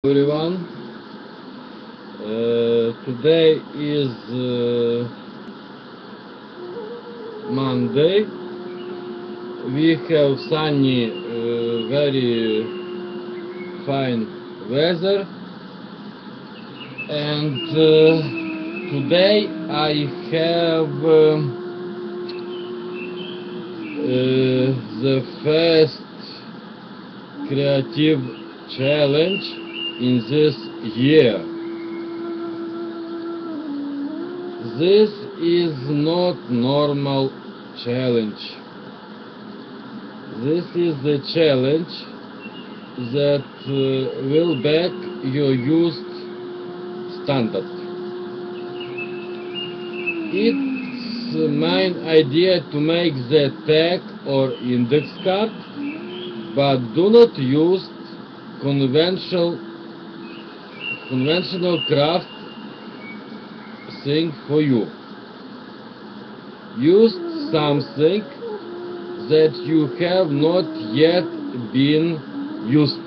Everyone, today is Monday. We have sunny, very fine weather, and today I have the first creative challenge in this year. This is not normal challenge. This is the challenge that will back your used standard. It's my idea to make the tag or index card, but do not use conventional craft thing for you. Use something that you have not yet been used.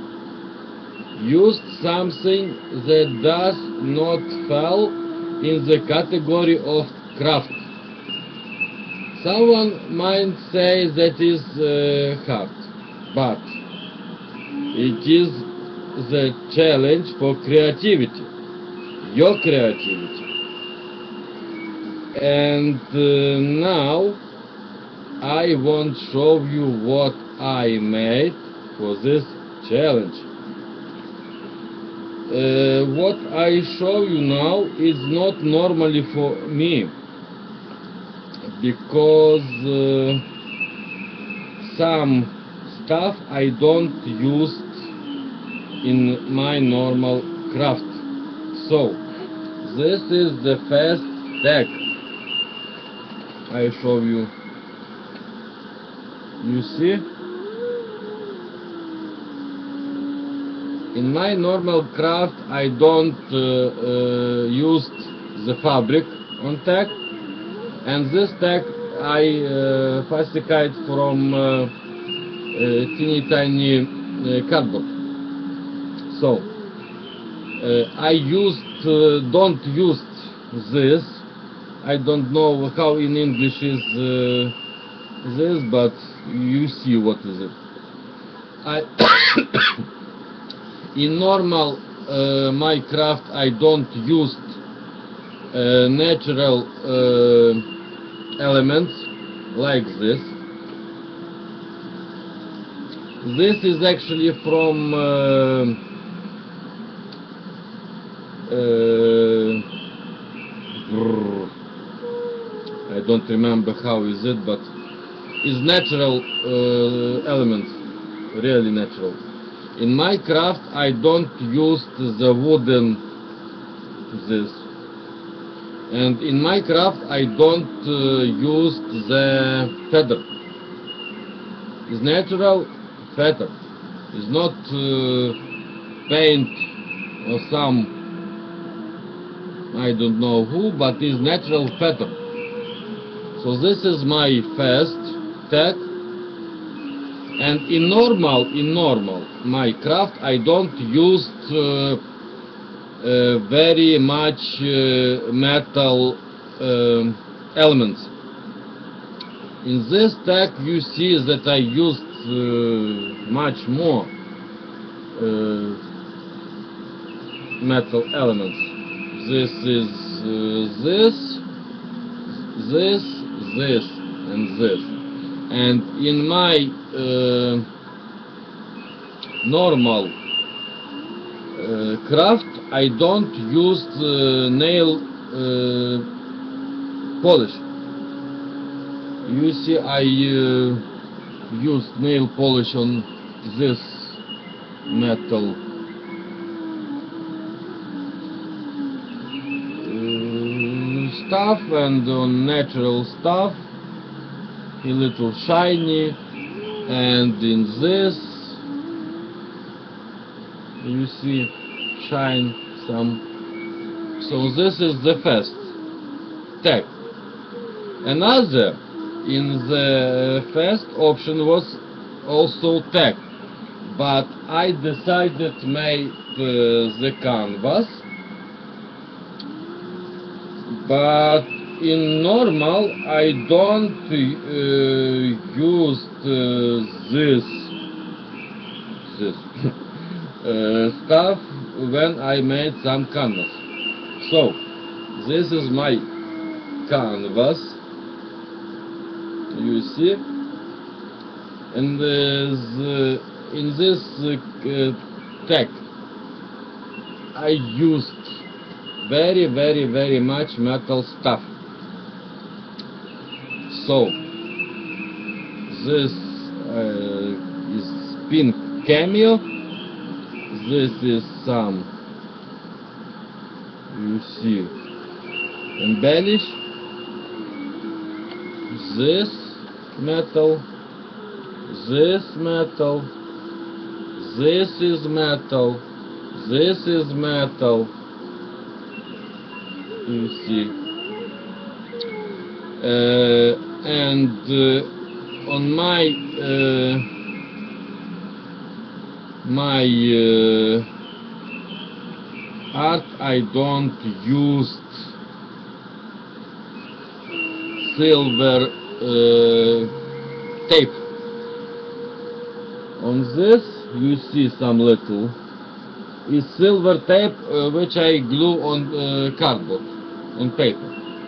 Use something that does not fall in the category of craft. Someone might say that is hard, but it is the challenge for creativity, your creativity. And now I want to show you what I made for this challenge. What I show you now is not normally for me, because some stuff I don't use in my normal craft. So this is the first tag I show you. You see, in my normal craft I don't use the fabric on tag, and this tag I fabricate from teeny tiny cardboard. So I don't use this. I don't know how in English is this, but you see what is it. In normal my craft I don't use natural elements like this. This is actually from I don't remember how is it, but it's natural elements, really natural. In my craft I don't use the wooden this, and in my craft I don't use the feather. It's natural feather. It's not paint or some I don't know who, but it's natural feather. So this is my first tag, and in normal my craft I don't use very much metal elements. In this tag you see that I used much more metal elements. This is this, and this. And in my normal craft I don't use nail polish. You see, I used nail polish on this metal stuff and on natural stuff, a little shiny, and in this you see shine some. So this is the first tag. Another in the first option was also tag, but I decided the canvas, but in normal I don't use this stuff when I made some canvas. So this is my canvas, you see, and in this tag I used very much metal stuff. So this is pink cameo, this is some, you see, embellish, this metal, this metal, this is metal, this is metal, you see, and on my art I don't use silver tape. On this you see some little is silver tape which I glue on cardboard, on paper,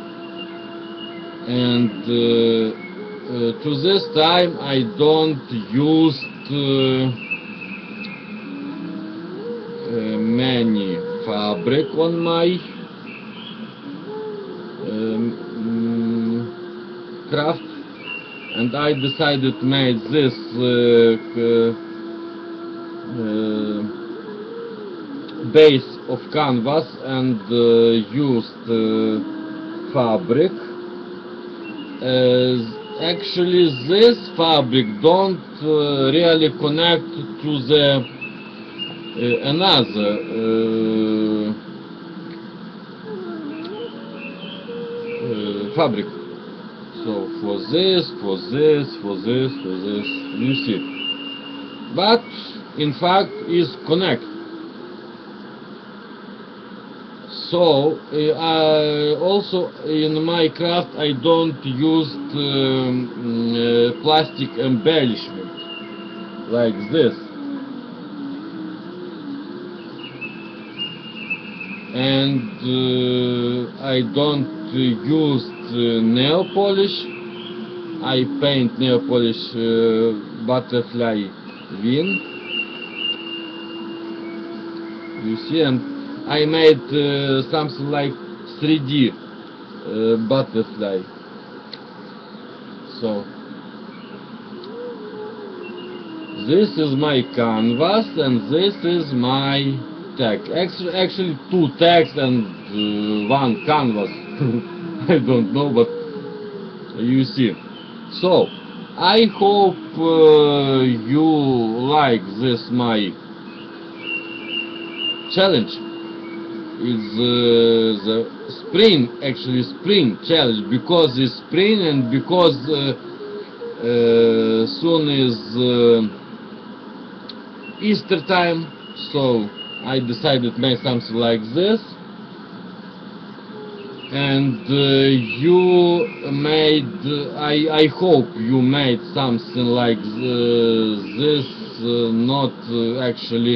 and to this time I don't use many fabric on my craft, and I decided to make this base of canvas and used fabric. Actually this fabric don't really connect to the another fabric. So for this, you see, but in fact is connect. So also in my craft I don't use plastic embellishment like this, and I don't use nail polish. I paint nail polish butterfly wing, you see, and I made something like 3D butterfly. So this is my canvas and this is my tag. Actually two tags and one canvas. I don't know, but you see. So I hope you like this my challenge. It's the spring challenge, because it's spring and because soon is Easter time, so I decided to make something like this, and you made, I hope you made something like this, not actually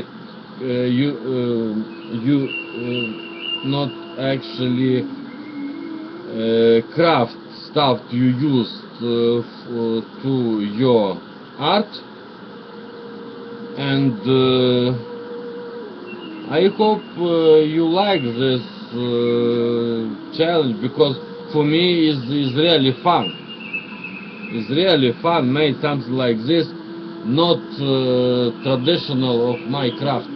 not actually craft stuff you used to your art, and I hope you like this challenge, because for me is really fun. It's really fun, made something like this, not traditional of my craft.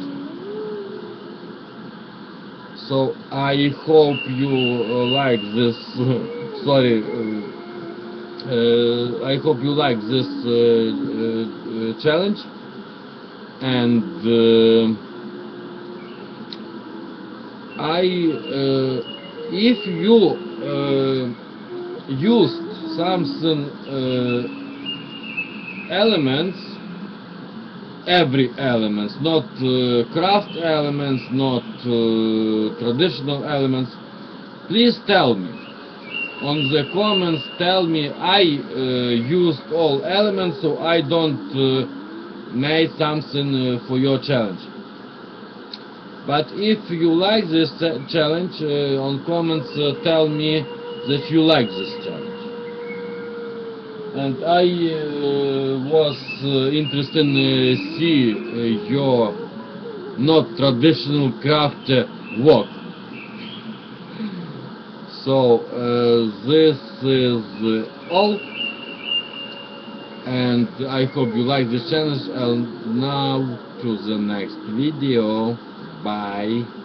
So I hope you like this. Sorry, I hope you like this challenge, and if you used something elements every elements, not craft elements, not traditional elements. Please tell me on the comments. Tell me I used all elements, so I don't made something for your challenge. But if you like this challenge, on comments tell me that you like this challenge. And I was interested in see your not traditional craft work. So this is all, and I hope you like this challenge. And now to the next video. Bye.